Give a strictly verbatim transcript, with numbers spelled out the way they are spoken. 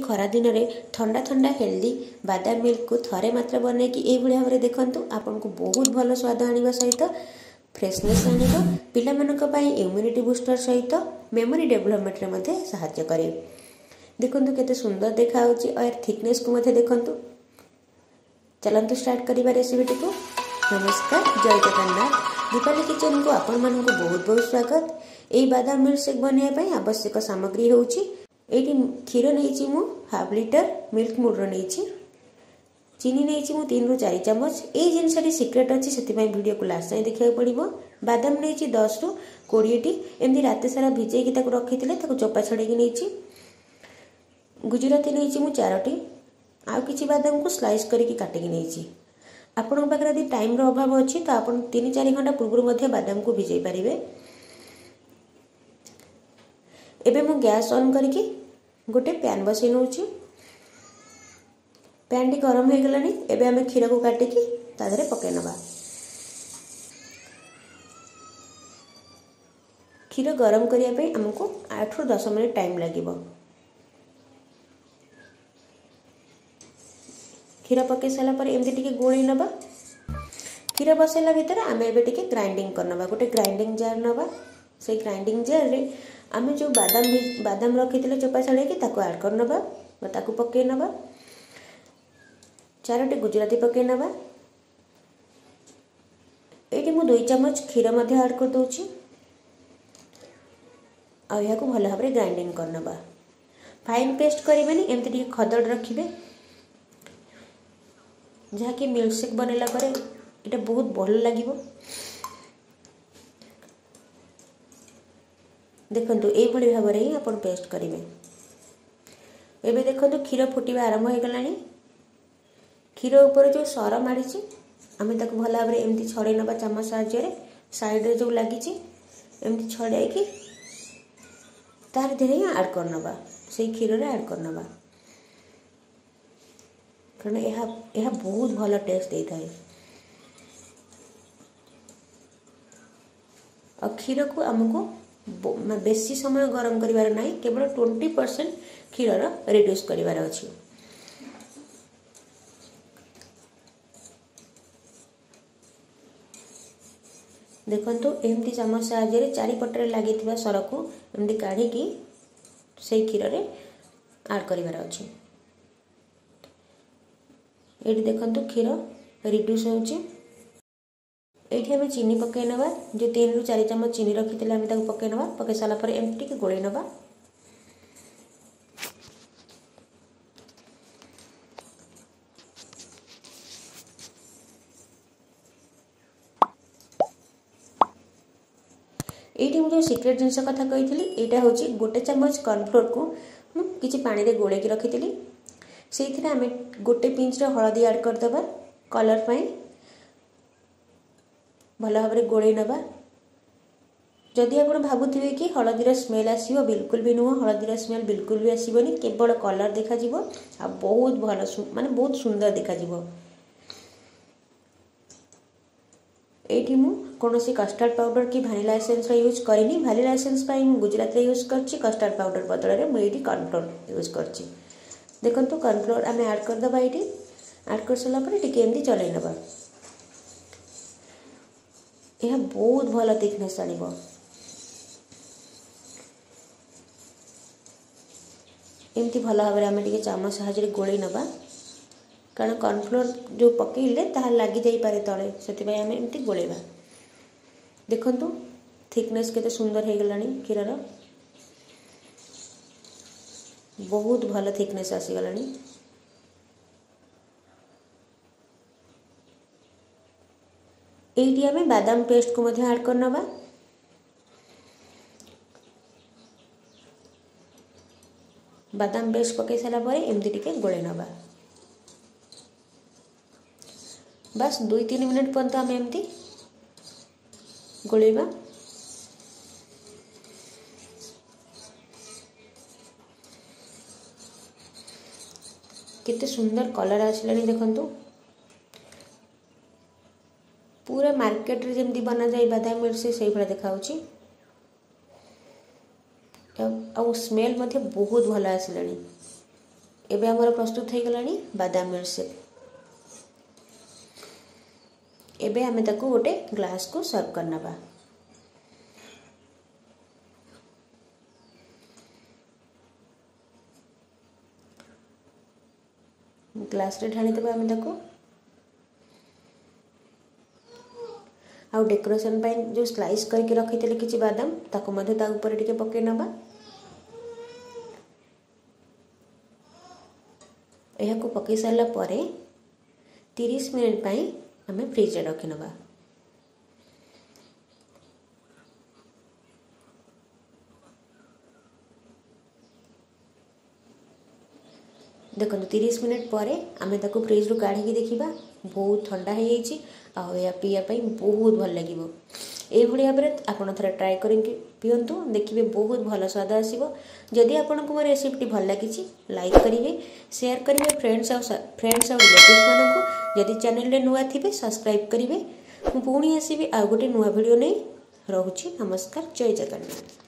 खरा दिन में ठंडा ठंडा हेल्दी बादाम मिल्क को थरे मात्र बनई कि भाव में देखूँ आपन को बहुत भल स्वाद आने सहित फ्रेशनेस आनिब पिला मानक पई इम्यूनिटी बूस्टर सहित मेमोरी डेवलपमेंट में मध्य सहायता करे। देखंतु केते सुंदर देखा होची और थिकनेस को मध्य देखंतु। चलंतु स्टार्ट करिबा रेसिपीटी को। नमस्कार, जय जगन्नाथ। दीपाली किचन को आपण मानक बहुत बहुत स्वागत। एई बादाम मिल्क शेक बनैया पई आवश्यक सामग्री होची एटी क्षीर नहीं मु हाफ लिटर मिल्क मुड्र नहीं चीनी नहीं मु तीन रु चार चमच। ये जिनस सिक्रेट अच्छी से वीडियो को लास्ट टाइम देखा पड़ो। बादाम नहीं दस रु कोड़े एमती रात सारा भिजे रखी चोपा छड़ेकी नहीं। गुजराती नहीं मु चारोटी आउ किसी बादाम को स्लाइस करके काटिकी नहीं। आपण पाखे यदि टाइम रो अभाव अच्छी तो आप तीन चार घंटा पूर्व बादाम को भिजई पारे। एबे मु गैस ऑन करके गोटे पैन बसई नौ। पैन टी गरम हो गलानी। एबे आमे क्षीर को काटिकी तादरे पके नबा। क्षीर गरम करिया पे हमको आठ रु दस मिनिट टाइम लागिबो। क्षीर पके साला पर एमती टिके गोळी नबा। क्षीर बसेला भितर आमे एबे टिके ग्राइंडिंग करनबा। गोटे ग्राइंडिंग जार नबा। से ग्राइंडिंग जार रे आमे जो बादाम बादाम रखी चोपा छड़ेकी ताको ऐड करनबा। ताको पके नबा। चारोटी गुजराती पके नबा। एटी मु दुई चमच क्षीर मध्य ऐड कर दोची। आ या को भल भाबरे ग्राइंडिंग करनबा। फाइन पेस्ट करिबेनी एमती टिके खदड़ रखिबे। जहा कि मिल्क शेक बनेला परे एटा बहुत भल लागिबो। देखंतु ए भली भाबरे ही आपण पेस्ट करिवे। एबे देखंतु क्षीर फुटिबा आरंभ हो गलानी। क्षीर ऊपर जो सर माड़ी आम ताक भल भाव एमती छड़े नबा चामच साहाय्य साइड रे जो लगी एमती छड़ाई कि तार धीरे ही ऐड करनबा। से क्षीर रे ऐड करनबा कारण यह यह बहुत भल टेस्ट देता है। और क्षीर को आमको बेसी समय गरम करिवार नहीं, केवल ट्वेंटी परसेंट क्षीर रिड्यूस करिवार अछि। देखंतु एमती चामच साहाय्य चारिपटे लगी सर को एमती काढ़ी से क्षीर रे ऐड करिवार अछि। एटी देखंतु क्षीर रिड्यूस होउची। एठी हमें चीनी पके नबा। जो तीन रु चार चमच चीनी रखी थे हमें ताको पके नबा। पके साला पर एमती के गोळे नबा। एठी मुझे सीक्रेट जिनस कथा कही एटा होची गोटे चमच कॉर्नफ्लोर को किछि पानी रे गोळे के रखी थी। से आम गोटे पिंच हलदी ऐड करदबा कलर पाई भल भाव में गोळे नबा। जदि आप भावुवे कि हलदीर स्मेल आसो, बिल्कुल भी नुह। हलदीर स्मेल बिल्कुल भी आसबनी, केवल कलर देखा आ बहुत भल माने बहुत सुंदर देखा। एठी मु कोनोसी कस्टर्ड पाउडर कि भानिला एसेंस यूज करिनी। भानिला एसेंस पाई मु गुजरात रे यूज करछि। कस्टर्ड पाउडर बदल में मुझे कॉर्नफ्लोर यूज करछि। देखंतु कॉर्नफ्लोर आम ऐड करदबा। ये ऐड कर सारा पर टिके एमती चलै नबा। यह बहुत भल थिकनेस आनिबो। एमती भल भाव में आम टिके चामच साहाय्य गोळे नबा कारण कॉर्नफ्लोर जो पकेले ताहा लागी जाई पारे तळे, सेति आम एमती गोळेबा। देखंतु थिकनेस केते सुंदर हे गलानी। क्षीरर बहुत भल थिकनेस आसी गलानी। एटी आमे बादाम पेस्ट को मध्य ऐड करनबा। बादाम पेस्ट पके सारा पर एमती टिके गोळे नबा। बस दुई तीन मिनट पर्यंत आम एमती गोळेबा। केते सुंदर कलर आसलानी देखंतु। पूरा मार्केट रे जेमती बना जाए बादाम मिल्क से सही भाई देखा आ स्मेल बहुत भल आसलानी। एबे हमर प्रस्तुत हो गलानी बादाम मिल्क शेक। एबे आमे ताको गोटे ग्लास को सर्व करना बा। ग्लास रे ढाली देबा आमे ताको। आउ डेकोरेशन पाई जो स्लाइस करके रखी किछि बादाम ताको मध्ये ता ऊपर टिके पके नबा। एहा को पके सारला परे तीस मिनिट पाई हमें फ्रिज रे रखि नबा। देखो तीस मिनिट पर आम ताको फ्रिज रू काढ़ी देखा बहुत ठंडा हो जाइए आ या पीया बहुत भल लगे। ये भाव में आपड़ थे ट्राए कर पींतु देखिए बहुत भल स्वाद आसो। जदि आपन को मो रेसिपी भल लगी लाइक करेंगे शेयर करेंगे फ्रेंड्स फ्रेंड्स और रिलेटिव्स मानक। जदि चैनल रे नुआ थे सब्सक्राइब करेंगे। पुणी आसबि आउ गोटे नुआ वीडियो नहीं। रोची नमस्कार जय जगन्नाथ।